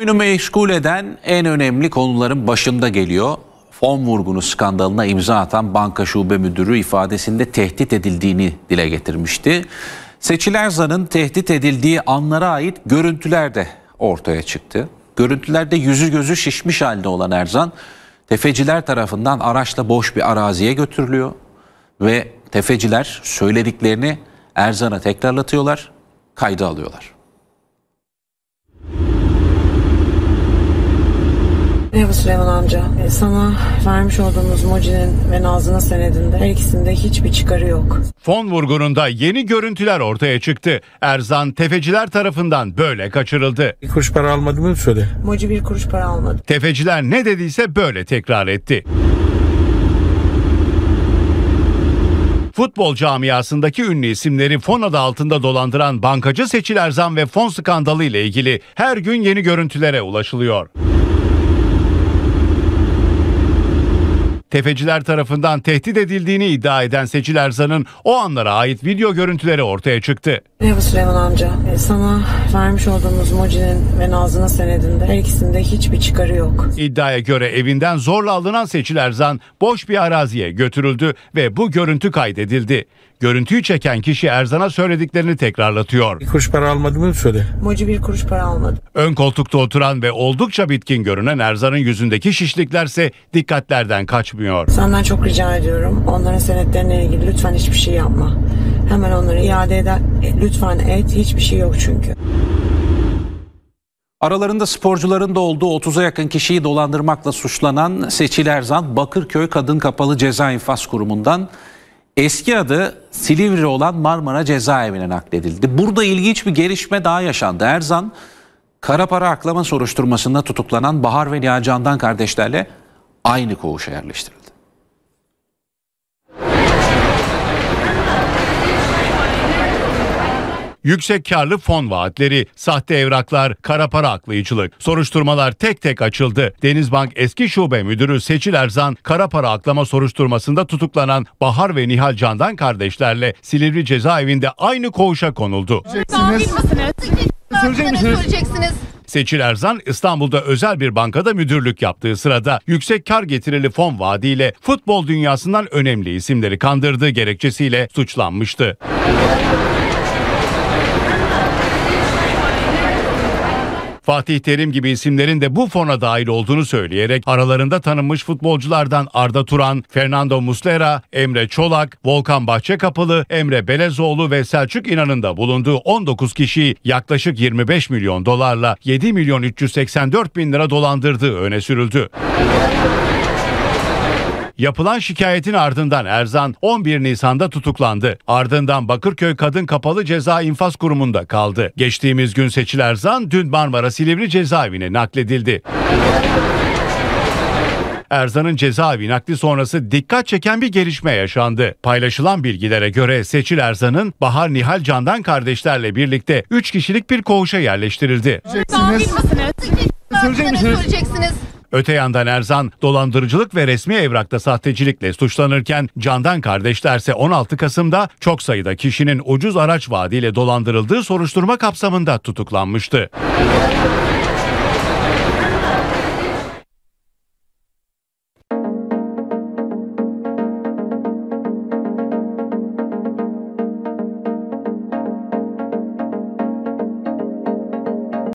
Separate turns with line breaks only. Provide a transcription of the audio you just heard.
Oyunu meşgul eden en önemli konuların başında geliyor. Fon vurgunu skandalına imza atan banka şube müdürü ifadesinde tehdit edildiğini dile getirmişti. Seçil Erzan'ın tehdit edildiği anlara ait görüntüler de ortaya çıktı. Görüntülerde yüzü gözü şişmiş halde olan Erzan, tefeciler tarafından araçla boş bir araziye götürülüyor ve tefeciler söylediklerini Erzan'a tekrarlatıyorlar, kayda alıyorlar.
Merhaba Süleyman amca. Sana vermiş olduğumuz Moji'nin ve Nazlı'nın senedinde her ikisinde hiçbir çıkarı yok.
Fon vurgununda yeni görüntüler ortaya çıktı. Erzan tefeciler tarafından böyle kaçırıldı.
Bir kuruş para almadığımı söyle.
Moji bir kuruş para almadı.
Tefeciler ne dediyse böyle tekrar etti. Futbol camiasındaki ünlü isimleri fon adı altında dolandıran bankacı Seçil Erzan ve fon skandalı ile ilgili her gün yeni görüntülere ulaşılıyor. Tefeciler tarafından tehdit edildiğini iddia eden Seçil Erzan'ın o anlara ait video görüntüleri ortaya çıktı.
Merhaba Süleyman amca. Sana vermiş olduğumuz Moji'nin ve Nazlı'nın senedinde her ikisinde hiçbir çıkarı yok.
İddiaya göre evinden zorla alınan Seçil Erzan boş bir araziye götürüldü ve bu görüntü kaydedildi. Görüntüyü çeken kişi Erzan'a söylediklerini tekrarlatıyor.
Bir kuruş para almadığımı söyle.
Moji bir kuruş para almadı.
Ön koltukta oturan ve oldukça bitkin görünen Erzan'ın yüzündeki şişliklerse dikkatlerden kaçmıyor.
Senden çok rica ediyorum. Onların senetlerine ilgili lütfen hiçbir şey yapma. Hemen onları iade eder. Lütfen et. Hiçbir şey yok çünkü.
Aralarında sporcuların da olduğu 30'a yakın kişiyi dolandırmakla suçlanan Seçil Erzan, Bakırköy Kadın Kapalı Ceza İnfaz Kurumu'ndan eski adı Silivri olan Marmara Cezaevine nakledildi. Burada ilginç bir gelişme daha yaşandı. Erzan, kara para aklama soruşturmasında tutuklanan Bahar ve Nihal Candan kardeşlerle aynı koğuşa yerleştirildi.
Yüksek karlı fon vaatleri, sahte evraklar, kara para aklayıcılık. Soruşturmalar tek tek açıldı. Denizbank eski şube müdürü Seçil Erzan, kara para aklama soruşturmasında tutuklanan Bahar ve Nihal Candan kardeşlerle Silivri cezaevinde aynı koğuşa konuldu.
Söyleyeceksiniz.
Seçil Erzan İstanbul'da özel bir bankada müdürlük yaptığı sırada yüksek kar getirili fon vaadiyle futbol dünyasından önemli isimleri kandırdığı gerekçesiyle suçlanmıştı. Fatih Terim gibi isimlerin de bu fona dahil olduğunu söyleyerek aralarında tanınmış futbolculardan Arda Turan, Fernando Muslera, Emre Çolak, Volkan Bahçekapalı, Emre Belezoğlu ve Selçuk İnan'ın da bulunduğu 19 kişiyi yaklaşık 25 milyon dolarla 7 milyon 384 bin lira dolandırdığı öne sürüldü. Yapılan şikayetin ardından Erzan 11 Nisan'da tutuklandı. Ardından Bakırköy Kadın Kapalı Ceza İnfaz Kurumu'nda kaldı. Geçtiğimiz gün Seçil Erzan dün Marmara Silivri cezaevine nakledildi. Erzan'ın cezaevi nakli sonrası dikkat çeken bir gelişme yaşandı. Paylaşılan bilgilere göre Seçil Erzan'ın Bahar Nihal Candan kardeşlerle birlikte 3 kişilik bir koğuşa yerleştirildi.
Söyleyeceksiniz.
Öte yandan Erzan dolandırıcılık ve resmi evrakta sahtecilikle suçlanırken Candan kardeşlerse 16 Kasım'da çok sayıda kişinin ucuz araç vaadiyle dolandırıldığı soruşturma kapsamında tutuklanmıştı.